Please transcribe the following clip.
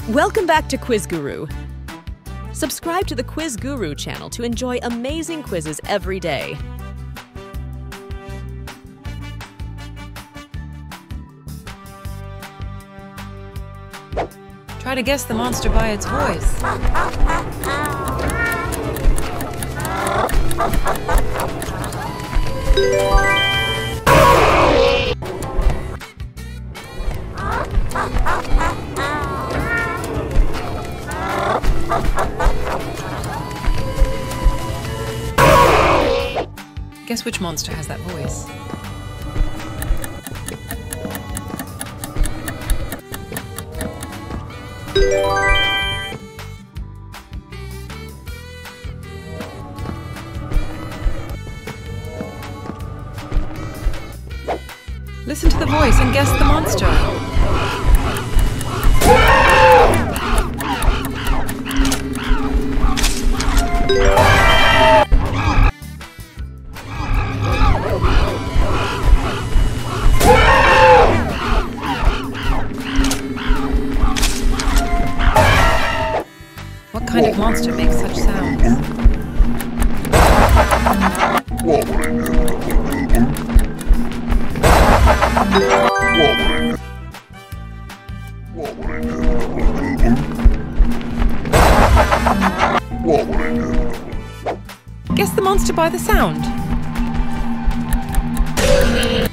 Welcome back to Quiz Guru. Subscribe to the Quiz Guru channel to enjoy amazing quizzes every day. Try to guess the monster by its voice. Guess which monster has that voice? Listen to the voice and guess the monster. What kind of monster makes such sounds? Guess the monster by the sound.